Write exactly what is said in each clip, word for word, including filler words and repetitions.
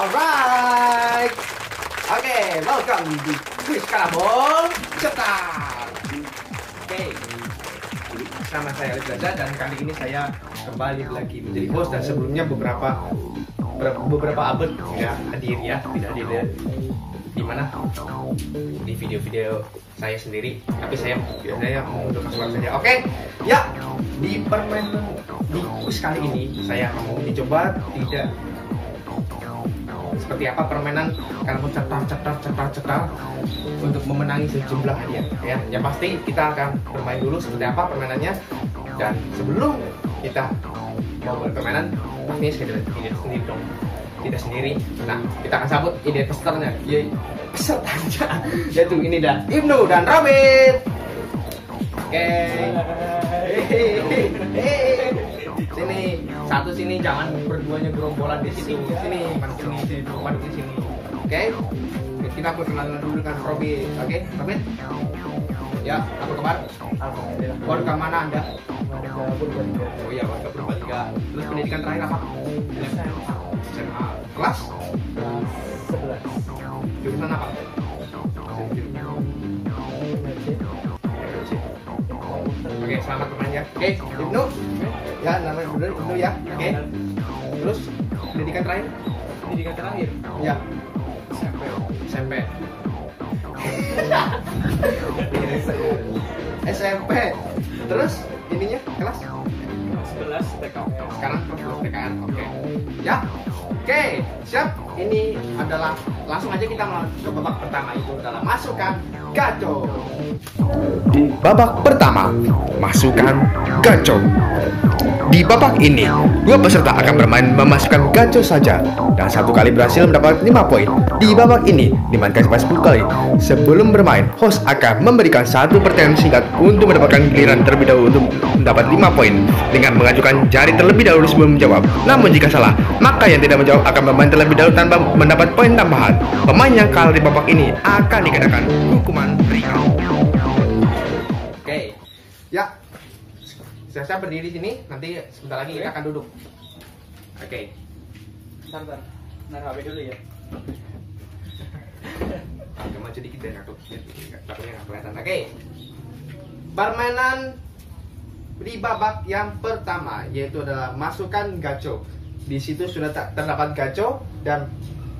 Alright. Oke, okay, welcome di Quiz Karabol Cetar. Oke, okay. Nama saya Alif Gaza dan kali ini saya kembali lagi menjadi host, dan sebelumnya beberapa beberapa abad ya hadir ya, tidak hadir ya. Di mana di video-video saya sendiri, tapi saya biasanya mau untuk suara saja. Oke, okay. Ya, di permainan di quiz kali ini saya mau dicoba tidak seperti apa permainan kamu cetar cetar cetar cetar untuk memenangi sejumlah hadiah ya. Yang pasti kita akan bermain dulu seperti apa permainannya, dan sebelum kita mau berpermainan pastinya sekali tidak sendiri dong, tidak sendiri. Nah, kita akan sambut ide pesertanya, yaitu pesertanya yaitu ini dah Ibnu dan Robin. Oke, sini satu sini, jangan berduanya gerombolan di sini. Sini, mana sini, sini, mana di sini. Oke, kita perkenalan dulu dengan Robin. Oke, Robin. Ya, apa kabar? Alhamdulillah. Warga mana Anda? Warga Purbalingga. Oh iya, warga Purbalingga. Terus pendidikan terakhir apa? S M A. Kelas? Kelas sebelas. Jurusan apa? Oke, selamat bermain ya. Oke, Ibnu. Ya, namanya benar Ibnu ya. Oke. Terus pendidikan terakhir? Pendidikan terakhir? Ya. S M P. S M P. S M P. Terus ininya kelas? sebelas P K N. Sekarang kelas sebelas P K N. Oke. Ya. Oke, siap. Ini adalah langsung aja kita masuk ke babak pertama, itu adalah masukkan gaco. Babak pertama, masukkan gaco. Di babak ini, dua peserta akan bermain memasukkan gaco saja, dan satu kali berhasil mendapat lima poin. Di babak ini dimainkan sampai sepuluh kali. Sebelum bermain, host akan memberikan satu pertanyaan singkat untuk mendapatkan giliran terlebih dahulu untuk mendapat lima poin dengan mengajukan jari terlebih dahulu sebelum menjawab. Namun jika salah, maka yang tidak menjawab akan bermain terlebih dahulu tanpa mendapat poin tambahan. Pemain yang kalah di babak ini akan dikenakan hukuman ringan. Oke, ya. Saya berdiri di sini, nanti sebentar lagi kita akan duduk. Oke. Bentar, bentar. Naruh H P dulu ya. Agak maju dikit deh, takut takutnya nggak kelihatan. Oke. Permainan di babak yang pertama yaitu adalah masukkan gaco. Di situ sudah terdapat gaco dan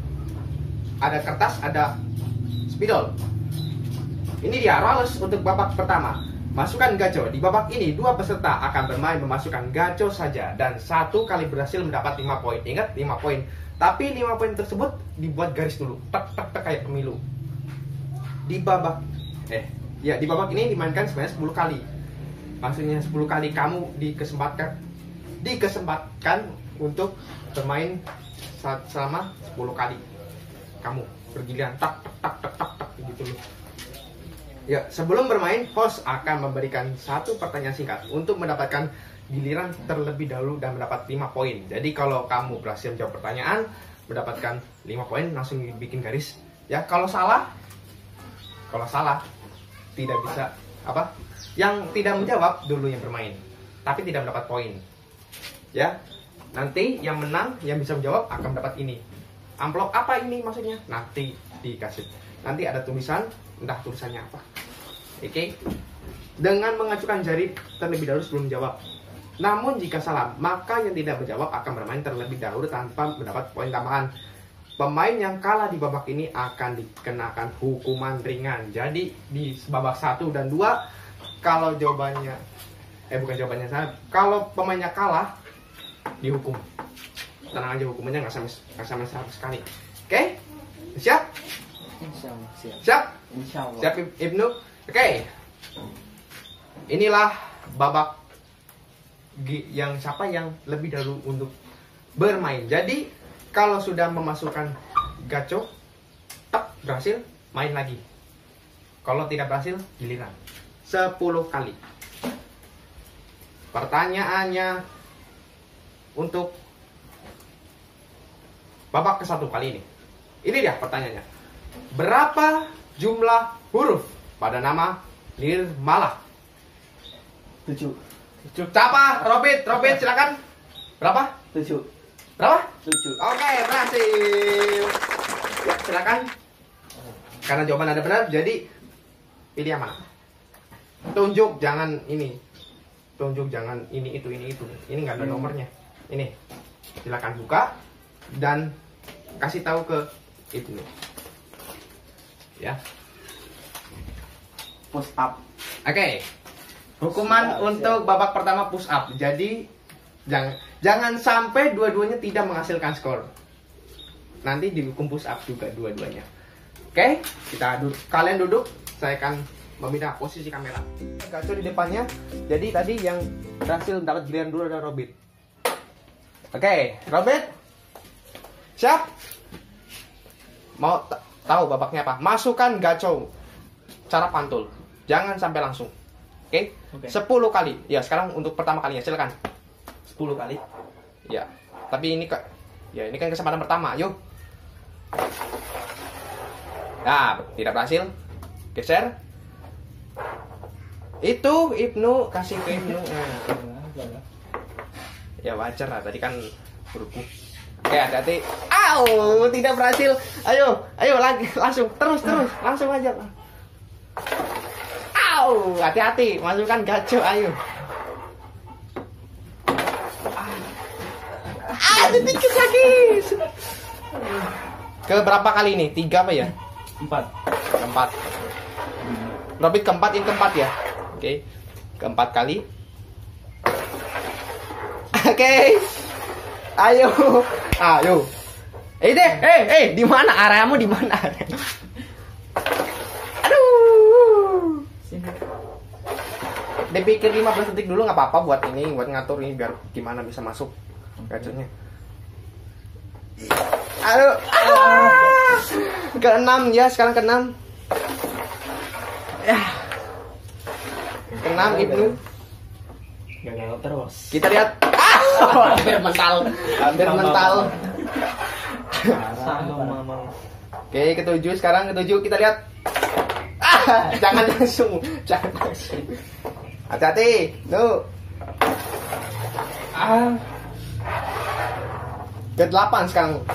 ada kertas, ada spidol. Ini dia rules untuk babak pertama. Masukkan gaco. Di babak ini dua peserta akan bermain memasukkan gaco saja, dan satu kali berhasil mendapat lima poin. Ingat, lima poin. Tapi lima poin tersebut dibuat garis dulu. Tak tak tak kayak pemilu. Di babak eh ya di babak ini dimainkan sebanyak sepuluh kali. Maksudnya sepuluh kali kamu dikesempatkan dikesempatkan untuk bermain selama sepuluh kali. Kamu bergiliran tak tak tak tak tak, tak gitu loh. Ya, sebelum bermain, host akan memberikan satu pertanyaan singkat untuk mendapatkan giliran terlebih dahulu dan mendapat lima poin. Jadi kalau kamu berhasil menjawab pertanyaan, mendapatkan lima poin, langsung bikin garis. Ya, kalau salah, kalau salah tidak bisa apa? Yang tidak menjawab dulu yang bermain, tapi tidak mendapat poin. Ya, nanti yang menang, yang bisa menjawab akan mendapat ini. Amplop apa ini maksudnya? Nanti dikasih. Nanti ada tulisan, entah tulisannya apa. Oke, okay. Dengan mengajukan jari terlebih dahulu sebelum menjawab. Namun jika salah, maka yang tidak menjawab akan bermain terlebih dahulu tanpa mendapat poin tambahan. Pemain yang kalah di babak ini akan dikenakan hukuman ringan. Jadi di babak satu dan dua, kalau jawabannya eh bukan jawabannya salah, kalau pemainnya kalah dihukum. Tenang aja, hukumannya nggak sampai nggak sampai seratus kali. Oke, okay? Siap? Insyaallah siap. Siap? Insyaallah. Siap Ibnu? Oke. Okay. Inilah babak yang siapa yang lebih dahulu untuk bermain. Jadi kalau sudah memasukkan gaco, tak berhasil, main lagi. Kalau tidak berhasil, giliran sepuluh kali. Pertanyaannya untuk babak ke satu kali ini. Ini dia pertanyaannya. Berapa jumlah huruf pada nama Nirmala? Tujuh. Siapa? Robert, Robert silakan. Berapa? Tujuh. Berapa? Tujuh. Oke, berhasil. Ya, silakan. Karena jawaban Anda benar, jadi pilih yang mana? Tunjuk, jangan ini. Tunjuk, jangan ini, itu, ini, itu. Ini nggak ada nomornya. Ini. Silakan buka dan kasih tahu ke Ibnu. Ya. Push up. Oke. Hukuman Siap, untuk siap. babak pertama push up. Jadi jangan jangan sampai dua-duanya tidak menghasilkan skor. Nanti dihukum push up juga dua-duanya. Oke, kita duduk. Kalian duduk, saya akan memindah posisi kamera. Gacor di depannya. Jadi tadi yang berhasil dapat giliran dulu adalah Robert. Oke, Robert. Siap? Mau t- tahu babaknya apa? Masukkan gacor. Cara pantul. Jangan sampai langsung. Oke? Oke. sepuluh kali. Ya, sekarang untuk pertama kalinya silakan. sepuluh kali. Ya. Tapi ini Kak. Ya, ini kan kesempatan pertama. Yuk. Nah, tidak berhasil. Geser. Itu Ibnu kasih ke Ibnu. Nah. Ya wajar lah, tadi kan beruku. Oke, hati-hati. Au, tidak berhasil. Ayo, ayo lagi, langsung, terus, terus, langsung aja. Au, hati-hati, masukkan gaco, ayo. Ah, sedikit lagi. Ke berapa kali ini? Tiga apa ya? Empat. Keempat. Robit keempat, ini keempat ya. Oke, keempat kali. Oke, ayo, ayo. Eh deh, eh, eh, di mana areamu di mana? Aduh. Dipikir lima belas detik dulu nggak apa-apa buat ini, buat ngatur ini biar gimana bisa masuk gaconya. Aduh, ah. Keenam ya, sekarang keenam. Ya, keenam Ibnu. Gagal terus. Kita lihat. Ah, hampir mental, hampir mental. Sama mama. Oke, ketujuh sekarang ketujuh kita lihat. Ah, jangan langsung, jangan langsung. Hati-hati, tuh. Ah. Ke delapan sekarang.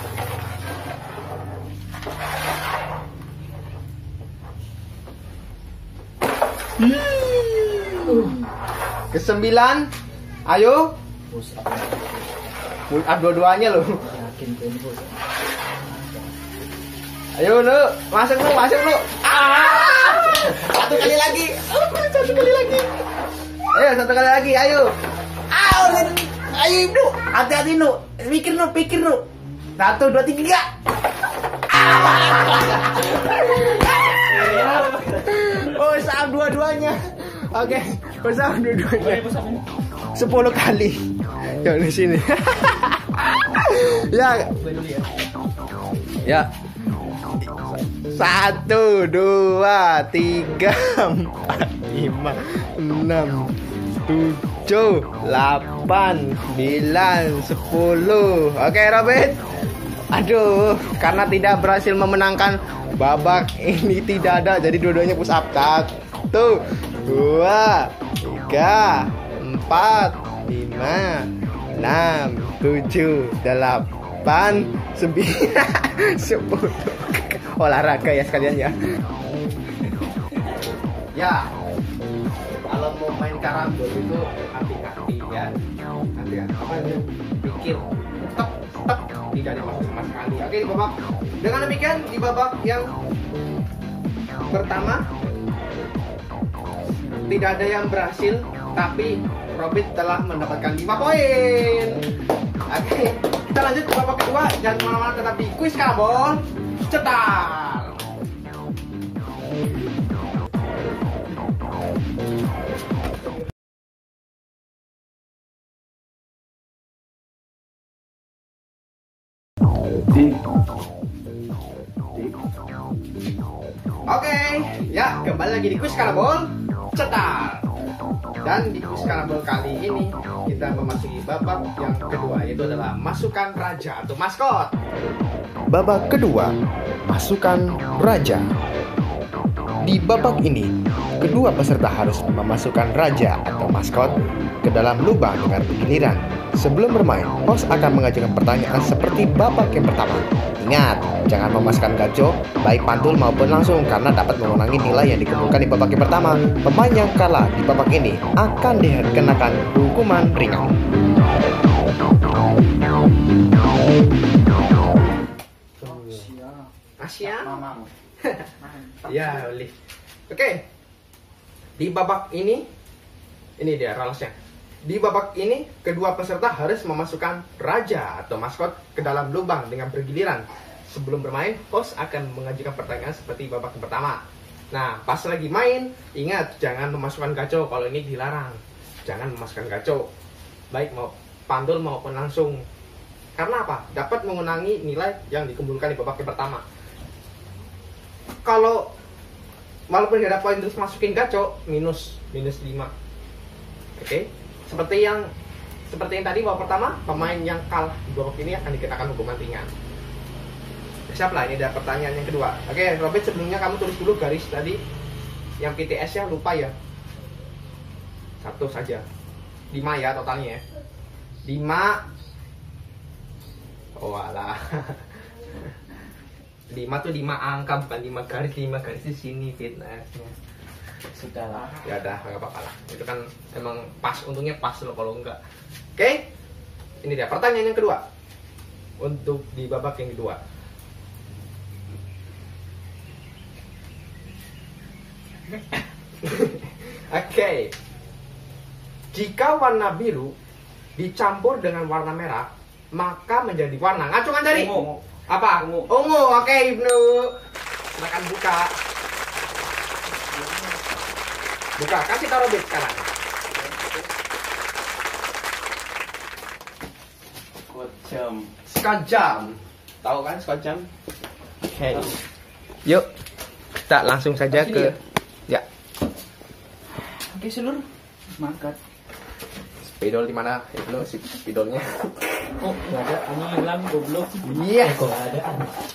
Hmm. Ke sembilan. Ayo. Push up. Pull up dua-duanya loh. Yakin gue ini push up. Ayo lu, masuk lu, masuk lu. Ah! Satu kali lagi. Satu kali lagi. Ayo, satu kali lagi, ayo. Ayo, ayo Ibnu. Hati-hati lu. Pikir lu, pikir lu. Satu, dua, tiga. Oh, saham dua-duanya. Oke, bersama dua-duanya. Sepuluh kali. Yang di sini. Ya. Ya. Satu, dua, tiga, empat, lima, enam, tujuh, delapan, sembilan, sepuluh. Oke, Robert. Aduh, karena tidak berhasil memenangkan babak ini tidak ada, jadi dua-duanya push up. Satu, dua, tiga, empat, lima, enam, tujuh, delapan, sembilan, sepuluh. Olahraga ya sekalian ya. Ya, kalau mau main karambol itu hati-hati ya. Hati-hati. Apa itu? Pikir. Stop, stop. Tidak ada maksud sama sekali. Oke, di babak. Dengan demikian di babak yang pertama tidak ada yang berhasil, tapi Robert telah mendapatkan lima poin. Oke, kita lanjut ke babak kedua. Jangan kemana-mana, tetap di kuis karambol. Cetar. Oke, ya kembali lagi di kuis karambol cetar. Dan di kuis karambol kali ini kita memasuki babak yang kedua, yaitu adalah masukkan raja atau maskot. Babak kedua, masukkan raja. Di babak ini, kedua peserta harus memasukkan raja atau maskot ke dalam lubang dengan giliran. Sebelum bermain, host akan mengajukan pertanyaan seperti babak yang pertama. Ingat, jangan memasukkan gaco, baik pantul maupun langsung, karena dapat mengurangi nilai yang dikumpulkan di babak yang pertama. Pemain yang kalah di babak ini akan dikenakan hukuman ringan. Asia. Ya, boleh. Oke. Di babak ini, ini dia rulesnya. Di babak ini, kedua peserta harus memasukkan raja atau maskot ke dalam lubang dengan bergiliran. Sebelum bermain, host akan mengajukan pertanyaan seperti babak yang pertama. Nah, pas lagi main, ingat jangan memasukkan gaco, kalau ini dilarang. Jangan memasukkan gaco, baik mau pantul maupun langsung. Karena apa? Dapat mengurangi nilai yang dikumpulkan di babak yang pertama. Kalau walaupun tidak ada poin terus masukin gaco, minus minus lima. Oke. Okay? Seperti yang seperti yang tadi babak pertama, pemain yang kalah di babak ini akan dikenakan hukuman ringan. Siap lah, ini ada pertanyaan yang kedua. Oke, okay, Robert, sebelumnya kamu tulis dulu garis tadi yang P T S-nya, lupa ya. Satu saja. lima ya totalnya ya. lima. Oh alah. lima tuh lima angka, bukan lima garis. lima garis di sini fitnessnya. Sudahlah. Ya udah, nggak apa-apa lah. Itu kan emang pas, untungnya pas loh kalau enggak. Oke, okay? Ini dia pertanyaan yang kedua. Untuk di babak yang kedua. Oke, okay. Jika warna biru dicampur dengan warna merah, maka menjadi warna, ngacungan jari. Ungu. Apa? Ungu. Ungu. Oke, okay, Ibnu. Silakan buka. Buka, kasih taruh bit sekarang. Kocam. Skajam. Tahu kan skajam? Oke. Okay. Yuk, kita langsung saja Masih ke dia? ya. Oke, seluruh mangkat. Spidol di mana? Ibnu si spidolnya. Oh, nggak ada. Ini hilang goblok. Iya. Eh, kok nggak ada?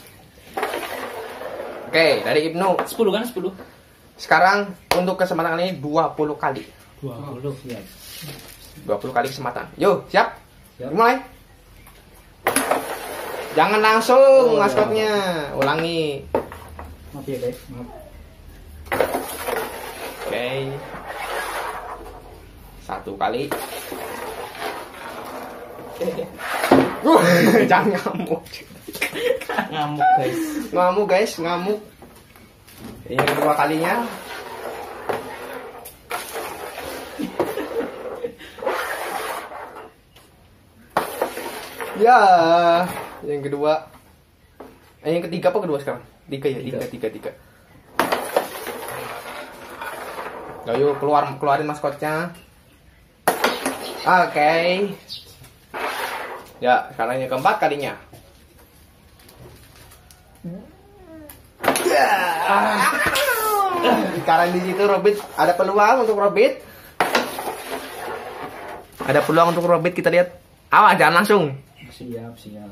Oke, dari Ibnu. sepuluh kan, sepuluh. Sekarang untuk kesempatan kali ini dua puluh kali. dua puluh ya. dua puluh kali kesempatan. Yuk, siap? Siap. Mulai. Jangan langsung Oh, maskotnya. Ulangi. Maaf ya, guys. Maaf. Oke. Satu kali. Uh, jangan ngamuk. Ngamuk, guys. Ngamuk, guys, ngamuk. Ini kedua kalinya. Ya, yang kedua. Eh, yang ketiga apa kedua sekarang? Tiga ya, tiga, tiga, tiga. Ayo keluar, keluarin maskotnya. Oke. Okay. Ya, sekarang yang keempat kalinya. Ah. Sekarang di situ Robit ada peluang untuk Robit. Ada peluang untuk Robit, kita lihat. Awas, jangan langsung. Siap, siap.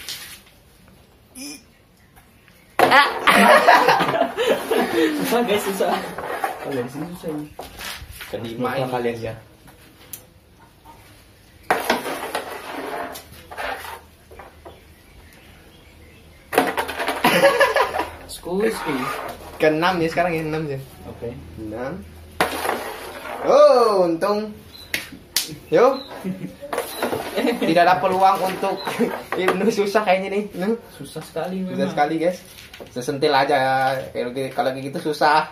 Susah, guys, susah. Oh, dari sini susah ini. Kelima ini kalian ya. Squeeze, squeeze. Keenam ya sekarang ya, enam ya. Oke. Enam. Oh, untung. Yuk. Tidak ada peluang untuk Ibnu, susah kayaknya nih. Ibnu. Susah sekali memang. Susah sekali, guys. Sesentil aja. Kalau kalau kayak gitu susah.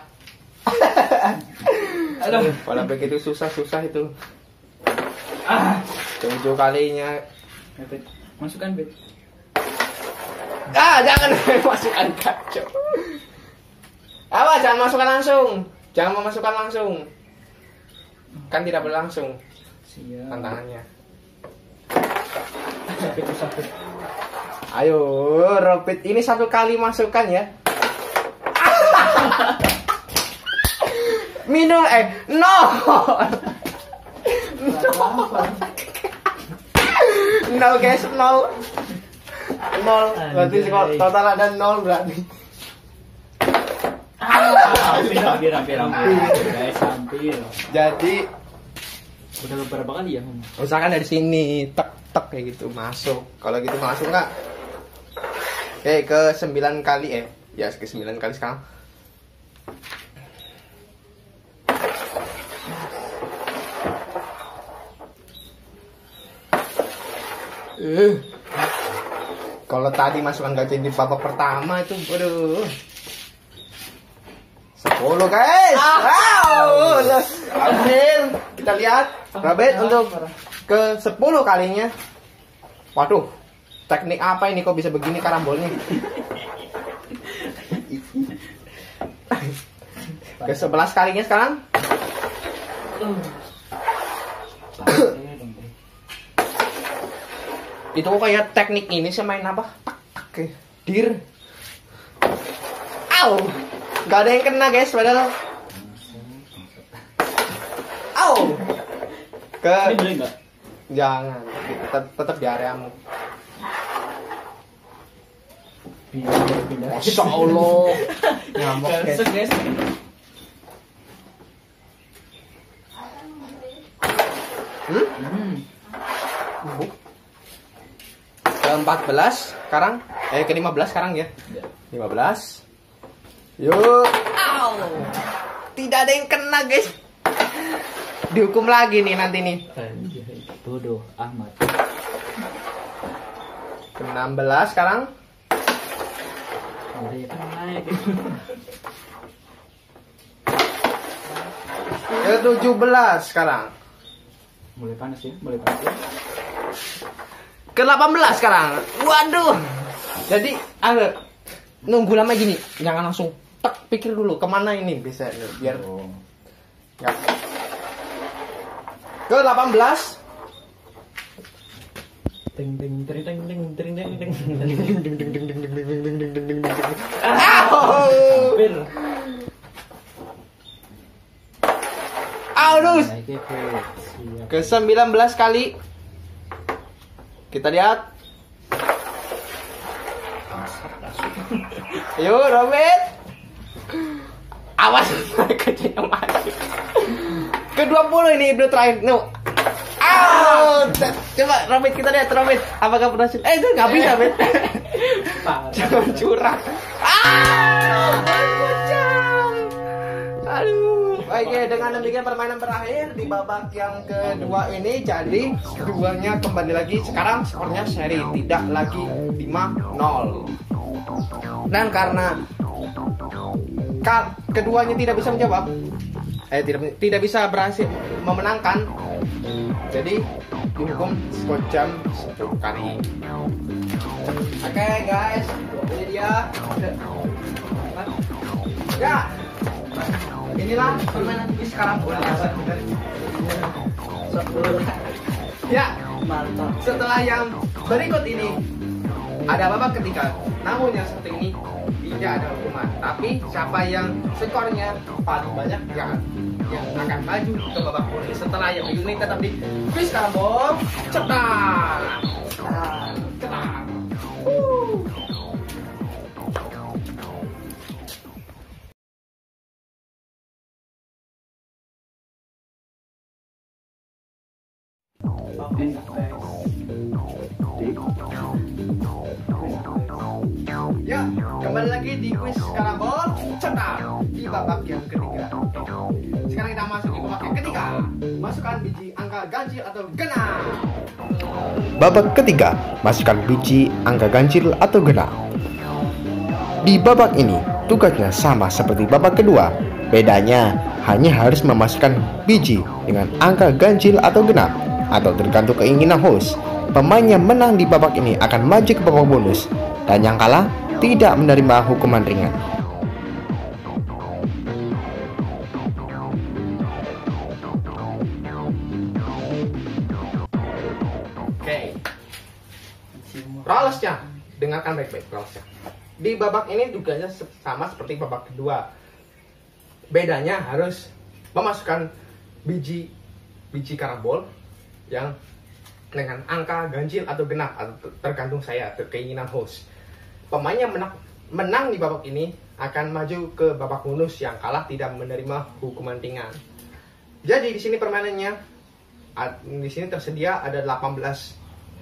Aduh. Kalau begitu susah-susah itu. Ah. Tujuh kalinya. Ya, Bet. Masukkan, Bet. Ah, jangan masukkan kacau. Apa? Jangan masukkan langsung. Jangan memasukkan langsung. Kan tidak berlangsung Siap. tantangannya. Sakit, sakit. Ayo, Robit ini satu kali masukkan ya. Minum eh no. Nol guys, nol. Nol. Berarti total ada nol berarti. Hampir, hampir, hampir, hampir. Guys, hampir. Jadi Udah beberapa kali ya. usahakan dari sini tek tek kayak gitu masuk. Kalau gitu masuk nggak? Oke, ke sembilan kali eh ya ke sembilan kali sekarang. Uh. Kalau tadi masukan gajah di babak pertama itu, waduh. sepuluh guys. Wow. Hampir. Kita lihat Robert untuk ke sepuluh kalinya. Waduh. Teknik apa ini kok bisa begini karambolnya? Ke sebelas kalinya sekarang. Itu kok kayak teknik ini sih main apa? Tak tak kayak dir. Au. Gak ada yang kena guys padahal. Au. Ke Ini boleh nggak? jangan. Tetap tetap di areamu. Pindah, pindah. Masya Allah. Ngamuk guys. Masuk, guys. Hmm? Hmm. Ke empat belas sekarang. Eh ke lima belas sekarang ya. lima belas. Yuk. Au. Tidak ada yang kena guys. Dihukum lagi nih nanti nih. Anjay, bodoh amat. Ke enam belas sekarang. Udah ya kan naik. Ke tujuh belas sekarang. Mulai panas ya, mulai panas ya. Ke delapan belas sekarang. Waduh. Jadi agak nunggu lama gini. Jangan langsung tek pikir dulu kemana ini bisa biar Oh. ya. Ke delapan belas. Ting ting ting ting ting ting ting ting. Au. Hampir. Aduh. Naik ya, Bro. Siap. Ke sembilan belas kali. Kita lihat. Yuk, Robert. Awas kecilnya mati. Ke dua puluh ini Ibnu terakhir. No. Au. Coba Robert kita lihat Robert. Apakah berhasil? Eh, itu nggak bisa, Bet. Jangan curang. Ah, kocang. Aduh. Oke, dengan demikian permainan berakhir di babak yang kedua ini. Jadi keduanya kembali lagi. Sekarang skornya seri, tidak lagi lima nol. Dan karena ka- keduanya tidak bisa menjawab, eh tidak tidak bisa berhasil memenangkan, jadi dihukum skor jam sepuluh kali. Oke guys, ini dia. Ya. Inilah permainan di sekarang. Ya, Mantap. setelah yang berikut ini ada babak ketiga. Namun yang seperti ini tidak ada hukuman. Tapi siapa yang skornya paling banyak yang yang akan maju ke babak ini. Setelah yang berikut ini tetap di Quiz Karambol. Cetak. Cetak. Wuh. Ya, kembali lagi di Quiz Karambol. Cetak di babak yang ketiga. Sekarang kita masuk di babak yang ketiga. Masukkan biji angka ganjil atau genap. Babak ketiga, masukkan biji angka ganjil atau genap. Di babak ini, tugasnya sama seperti babak kedua. Bedanya hanya harus memasukkan biji dengan angka ganjil atau genap, atau tergantung keinginan host. Pemain yang menang di babak ini akan maju ke babak bonus, dan yang kalah tidak menerima hukuman ringan. Oke. Rolesnya, dengarkan baik-baik rolesnya. Di babak ini tugasnya se- sama seperti babak kedua. Bedanya harus memasukkan biji biji karambol yang dengan angka ganjil atau genap, atau ter- tergantung saya, ter- keinginan host. Pemain yang menang menang di babak ini akan maju ke babak bonus, yang kalah tidak menerima hukuman ringan. Jadi di sini permainannya, di sini tersedia ada delapan belas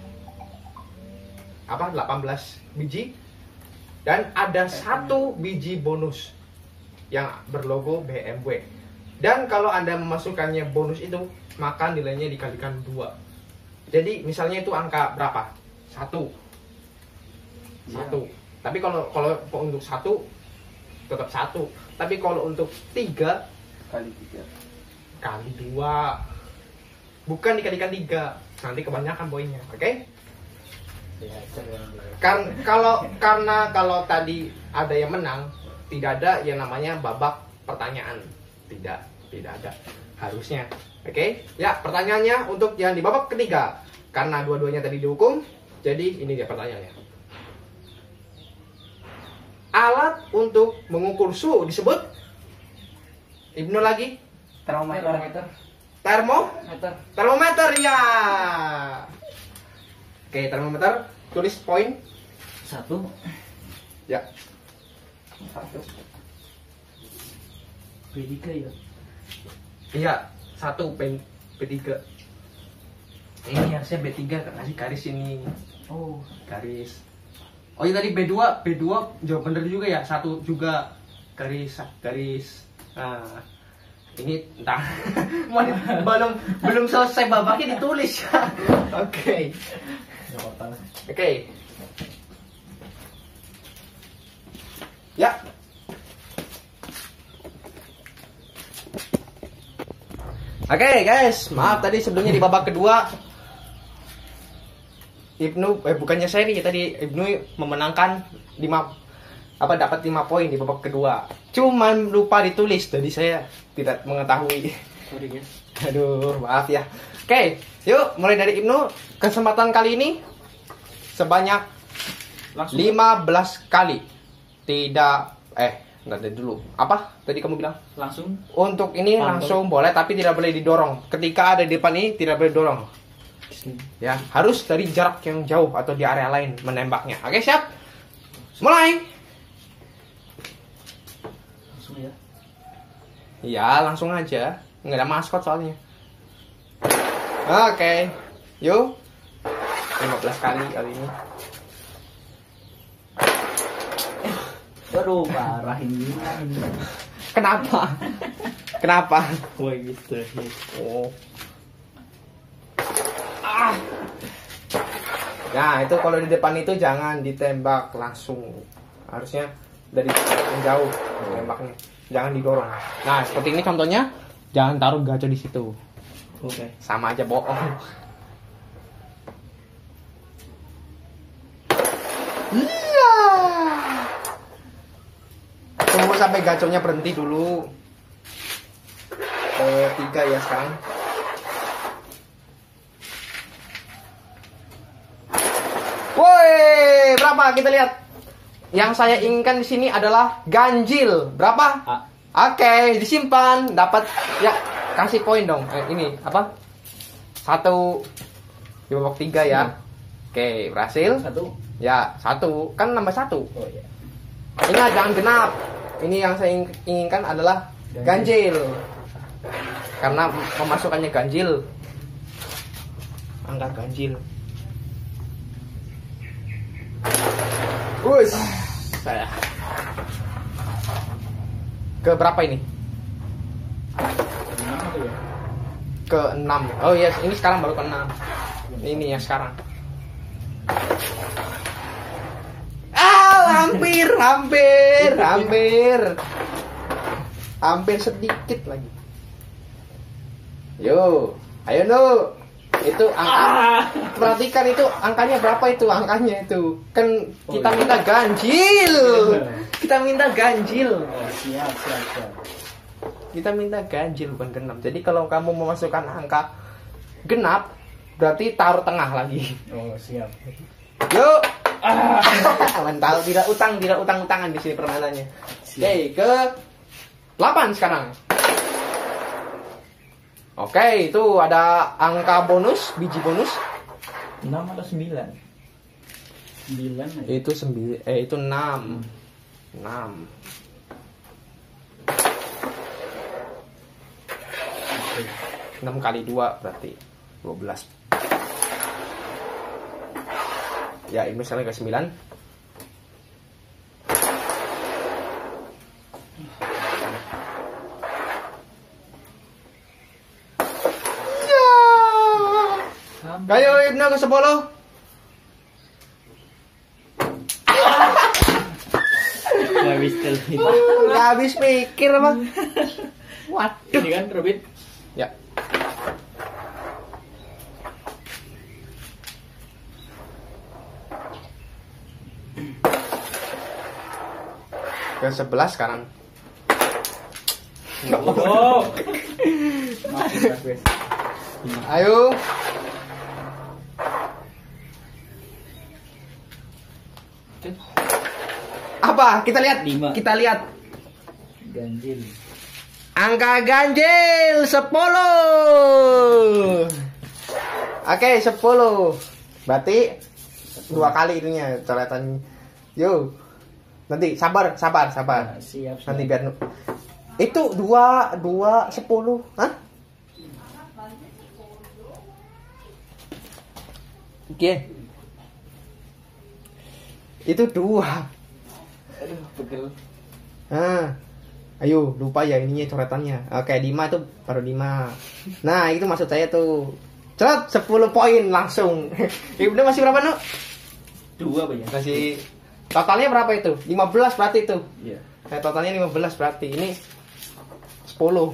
apa delapan belas biji dan ada satu biji bonus yang berlogo B M W. Dan kalau Anda memasukkannya bonus itu, maka nilainya dikalikan dua. Jadi misalnya itu angka berapa? Satu. Satu. Tapi kalau kalau untuk satu tetap satu. Tapi kalau untuk tiga Kali tiga. kali dua, bukan dikalikan tiga, nanti kebanyakan poinnya. Oke? Okay? Ya, Kan kalau karena kalau tadi ada yang menang, tidak ada yang namanya babak pertanyaan. Tidak, tidak ada harusnya. Oke? Okay? Ya, pertanyaannya untuk yang di babak ketiga. Karena dua-duanya tadi dihukum, jadi ini dia pertanyaannya. Alat untuk mengukur suhu disebut Ibnu lagi? Termometer. Termo? Meter. Termometer ya. Oke, termometer, tulis poin. Satu. Ya. Satu. B tiga ya. Iya, satu B tiga. Ini harusnya B tiga, kasih garis ini. Oh. Garis. Oh iya tadi B dua, B dua jawab bener juga ya, satu juga garis garis. Nah, ini entah. belum belum selesai babaknya ditulis. Oke. Enggak apa-apa. Oke. Ya. Oke guys, maaf tadi sebelumnya di babak kedua Ibnu, eh bukannya seri tadi Ibnu memenangkan lima apa dapat lima poin di babak kedua. Cuman lupa ditulis, jadi saya tidak mengetahui. Sorry guys. Aduh, maaf ya. Oke, yuk mulai dari Ibnu. Kesempatan kali ini sebanyak Langsung. lima belas kali. Tidak eh enggak ada dulu. Apa tadi kamu bilang? Langsung. Untuk ini Pantul. langsung boleh, tapi tidak boleh didorong. Ketika ada di depan ini tidak boleh dorong. Ya, harus dari jarak yang jauh atau di area lain menembaknya. Oke, siap? Mulai. Langsung ya. Iya, langsung aja. Nggak ada maskot soalnya. Oke. Yuk. lima belas kali kali ini. Waduh, parah ini. Kenapa? Kenapa? Wah, gitu. Oh. Ah. Ya, itu kalau di depan itu jangan ditembak langsung. Harusnya dari yang jauh tembaknya. Jangan didorong. Nah, seperti ini contohnya. Jangan taruh gacor di situ. Oke. Sama aja bohong. Iya. Tunggu sampai gacornya berhenti dulu. Oh, tiga ya sekarang. Woi, berapa? Kita lihat. Yang saya inginkan di sini adalah ganjil. Berapa? A. Oke, disimpan. Dapat ya, kasih poin dong. Eh, ini apa? Satu di babak tiga ya. Oke, berhasil. Satu. Ya, satu. Kan nambah satu. Oh iya. Ingat jangan genap. Ini yang saya ing- inginkan adalah ganjil. Karena pemasukannya ganjil. Angka ganjil. Us, saya. Ke berapa ini? Gimana tuh ya? Ke enam. Oh iya, ini sekarang baru ke enam. Ini yang sekarang. Ah, hampir, hampir, hampir. Hampir sedikit lagi. Yo, ayo Nu. Itu angka. Perhatikan itu angkanya berapa itu angkanya itu. Kan kita Oh, iya. minta ganjil. Kita minta ganjil. Oh, siap, siap, siap. Kita minta ganjil bukan genap. Jadi kalau kamu memasukkan angka genap, berarti taruh tengah lagi. Oh, siap. Yuk. Ah. Mental tidak utang, tidak utang-utangan di sini permainannya. Oke, ke delapan sekarang. Oke, itu ada angka bonus, biji bonus. enam atau sembilan? sembilan aja. Itu sembilan, eh itu enam. enam. enam kali dua berarti dua belas. Ya, ini misalnya ke sembilan. Ya. Ayo Ibnu ke sepuluh. Nggak habis telepon. Nggak habis pikir apa? Waduh. Ini kan Robin. Ya. Ke sebelas sekarang. Oh. Maafin aku guys. Ayo. Apa? Kita lihat. Lima. Kita lihat. Ganjil. Angka ganjil sepuluh. Oke, sepuluh. Berarti dua kali itunya coretan. Yo. Nanti sabar, sabar, sabar. Nah, siap, siap. Nanti biar nu- itu dua, dua, sepuluh. Hah? Oke. Itu dua. Aduh, pegel. Nah, ayo lupa ya ininya coretannya. Oke, lima itu baru lima. Nah, itu maksud saya tuh. Cerot sepuluh poin langsung. Ibnu masih berapa, Nu? Dua apa ya? Masih totalnya berapa itu? lima belas berarti itu. Iya. Nah, totalnya lima belas berarti. Ini sepuluh.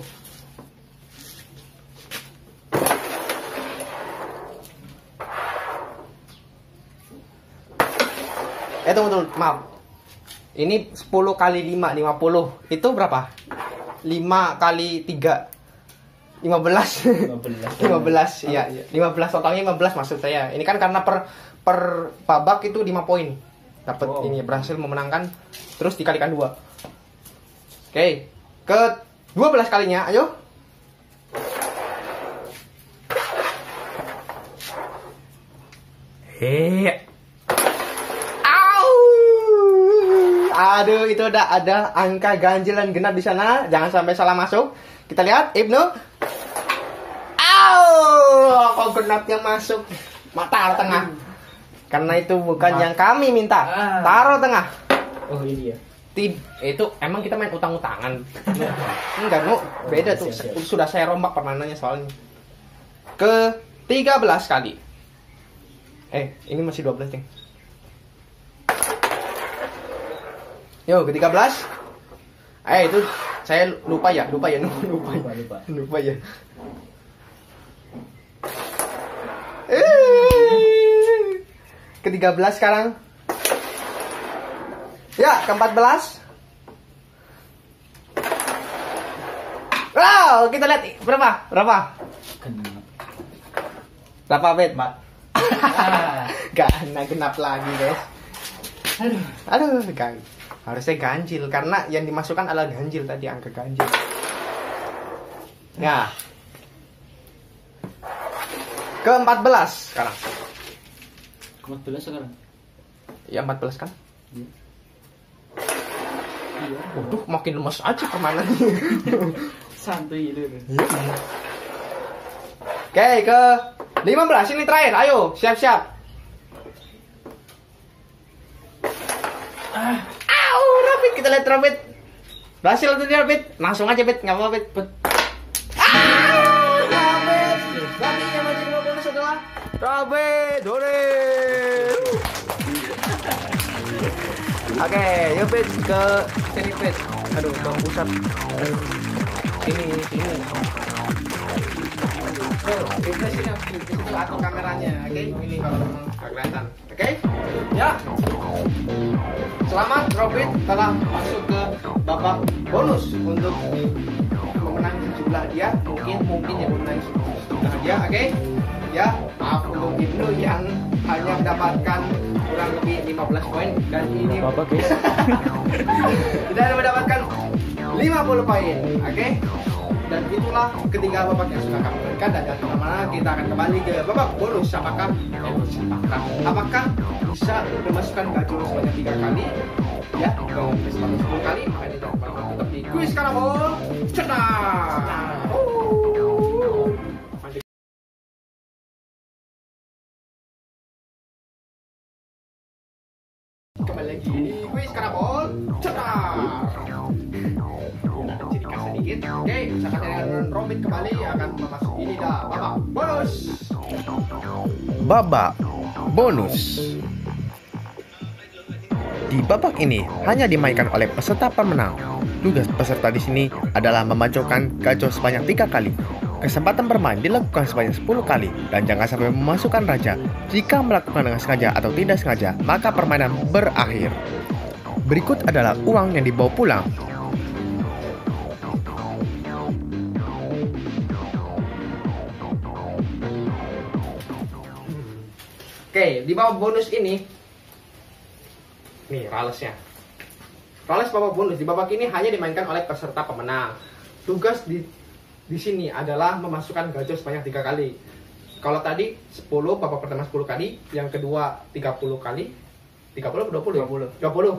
Eh, tunggu, tunggu, maaf. Ini sepuluh kali lima, lima puluh. Itu berapa? lima kali tiga. lima belas. lima belas. lima belas, iya, iya. lima belas totalnya lima belas maksud saya. Ini kan karena per per babak itu lima poin. Dapat Oh. ini berhasil memenangkan terus dikalikan dua. Oke. Ke dua belas kalinya, ayo. Hei. Au. Aduh, itu udah ada angka ganjil dan genap di sana. Jangan sampai salah masuk. Kita lihat, Ibnu. Au, kok genapnya masuk? Mata tengah. Karena itu bukan Ma- yang kami minta. Ah. Taruh tengah. Oh ini ya. Tid itu emang kita main utang-utangan. Enggak, Nu. Beda tuh. Siap, siap. Sudah saya rombak permainannya soalnya. Ke tiga belas kali. Eh, ini masih dua belas, Ceng. Yo, ke tiga belas. Eh, itu saya lupa ya, lupa ya, Nu. lupa. Lupa, lupa. Lupa ya. Eh. Ke tiga belas sekarang. Ya, ke empat belas. Wow, kita lihat berapa? Berapa? Genap. Berapa, Bet? Mat. Ah. Gak genap lagi, guys. Aduh. Aduh, gan harusnya ganjil karena yang dimasukkan adalah ganjil tadi, angka ganjil. Ya. Ke empat belas sekarang. empat belas sekarang. Ya empat belas kan? Iya. Waduh, makin lemes aja permainannya. Santuy itu. Oke, ke lima belas ini terakhir. Ayo, siap-siap. Ah. Au, Rapid, kita lihat Rapid. Berhasil tuh dia, Rapid. Langsung aja, Rapid. Enggak apa-apa, Rapid. Ah, Rapid. Berarti yang masih lima belas adalah Rapid. Dore. Oke, yuk Pit ke sini Pit. Aduh, bang pusat. Aduh. Sini, sini. Tuh, Pitnya sini, di situ atur kameranya. Oke, ini kalau memang nggak kelihatan. Oke, ya. Selamat, Robin telah masuk ke babak bonus untuk memenangi sejumlah hadiah. Mungkin, mungkin yang memenangi sejumlah hadiah. Oke, ya. Maaf untuk Ibnu yang hanya mendapatkan kurang lebih lima belas poin dan ini Apa guys? tidak mendapatkan lima puluh poin, oke? Dan itulah ketiga babak yang sudah kami berikan dan jangan kemana-mana, kita akan kembali ke babak bonus. Apakah, eh, apakah, apakah bisa memasukkan gacor sebanyak tiga kali ya ke kesempatan sepuluh kali, maka tidak bakal tetap di kuis karambol. Cetak. Kembali lagi di kuis karambol. Cetak. Jadi kasih sedikit. Oke, saya dengan Robin kembali akan memasuki ini dah babak bonus. Babak bonus. Di babak ini hanya dimainkan oleh peserta pemenang. Tugas peserta di sini adalah memanjaukan gacor sebanyak tiga kali. Kesempatan bermain dilakukan sebanyak sepuluh kali dan jangan sampai memasukkan raja. Jika melakukan dengan sengaja atau tidak sengaja, maka permainan berakhir. Berikut adalah uang yang dibawa pulang. Oke, di babak bonus ini, nih ralesnya. Rales babak bonus di babak ini hanya dimainkan oleh peserta pemenang. Tugas di di sini adalah memasukkan gacor sebanyak tiga kali. Kalau tadi sepuluh, babak pertama sepuluh kali, yang kedua tiga puluh kali. tiga puluh atau dua puluh? dua puluh. dua puluh.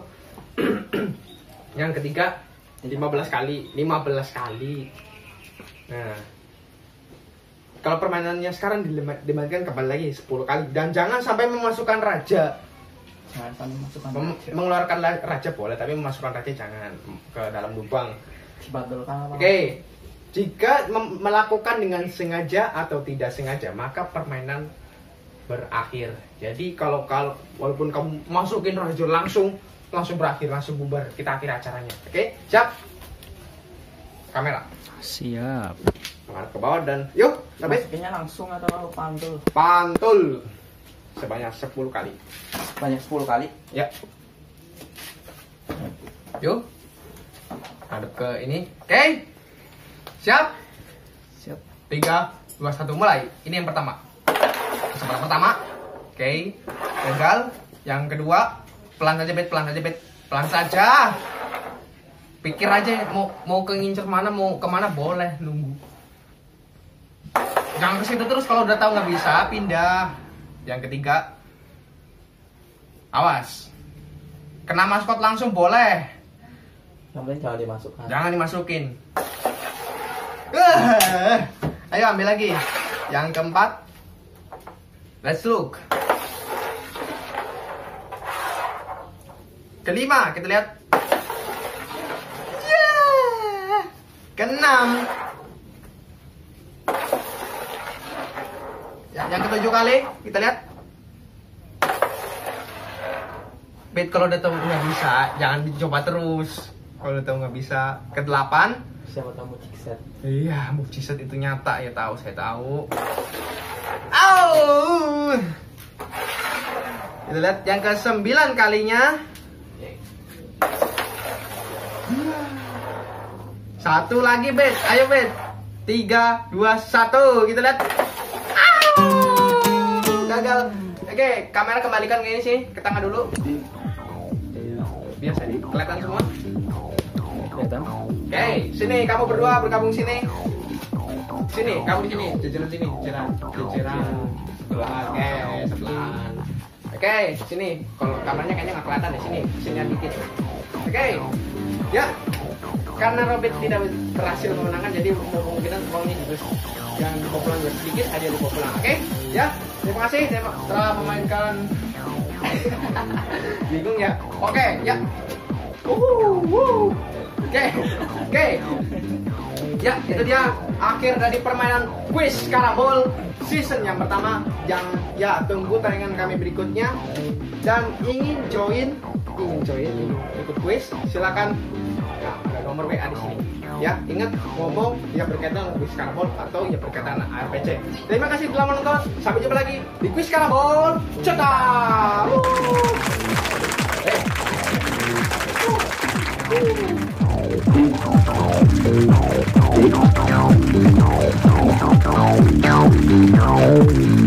Yang ketiga lima belas kali, lima belas kali. Nah, kalau permainannya sekarang dimainkan kembali lagi sepuluh kali dan jangan sampai memasukkan raja. Jangan sampai memasukkan Mem raja. Mengeluarkan raja boleh, tapi memasukkan raja jangan ke dalam lubang. Betul kan? Oke, okay. Jika melakukan dengan sengaja atau tidak sengaja, maka permainan berakhir. Jadi kalau kalau walaupun kamu masukin raja langsung langsung berakhir, langsung bubar, kita akhir acaranya. Oke, okay? Siap? Kamera. Siap. Menghadap ke bawah dan yuk, David. Masukinnya langsung atau pantul? Pantul sebanyak sepuluh kali. Banyak sepuluh kali. Ya. Yuk. Hadap ke ini. Oke. Okay. Siap? Siap. tiga, dua, satu, mulai. Ini yang pertama. Kesempatan pertama. Oke. Okay. Gagal. Yang kedua, pelan saja, Bet. Pelan saja, Bet. Pelan saja. Pikir aja mau mau ke ngincer mana, mau kemana boleh, nunggu. Jangan ke situ terus, kalau udah tahu nggak bisa, pindah. Yang ketiga. Awas. Kena maskot langsung boleh. Yang penting jangan dimasukkan. Jangan dimasukin. Uh, ayo ambil lagi. Yang keempat. Let's look. Kelima, kita lihat. Yeah. Keenam. Ya, yang ketujuh kali, kita lihat. Bet, kalau udah tahu nggak bisa, jangan dicoba terus. Kalau udah tahu nggak bisa. Kedelapan. Siapa tahu mujizat? Iya, mukjizat itu nyata ya, tahu, saya tahu. Au! Kita lihat yang ke sembilan kalinya. Satu lagi, Bet. Ayo, Bet. Tiga, dua, satu. Kita lihat. Au! Gagal. Oke, kamera kembalikan ke ini sih, ke tengah dulu. Biasa nih, kelihatan semua. Kelihatan. Oke, okay, sini kamu berdua bergabung sini. Sini, kamu di sini, jajaran sini, jajaran, jajaran sebelah, oke, okay, sebelahan. Oke, okay, sini. Kalau kamarnya kayaknya nggak kelihatan ya, sini, sini dikit. Oke, okay. Ya, karena Robert tidak berhasil memenangkan, jadi kemungkinan uangnya juga yang lupa pulang juga sedikit, ada lupa pulang. Oke, okay? Ya, terima kasih telah memainkan. Bingung ya? Oke, okay, ya. Uh, uh. Oke, oke. Ya, itu dia akhir dari permainan kuis karambol season yang pertama. Yang ya tunggu tayangan kami berikutnya. Dan ingin join, ingin join, ingin ikut kuis, silakan. Nah, ada nomor W A di sini. Ya, ingat ngomong ya berkaitan kuis karambol atau ya berkaitan A R P C. Terima kasih telah menonton. Sampai jumpa lagi di kuis karambol. Cetak. Eh. Uh.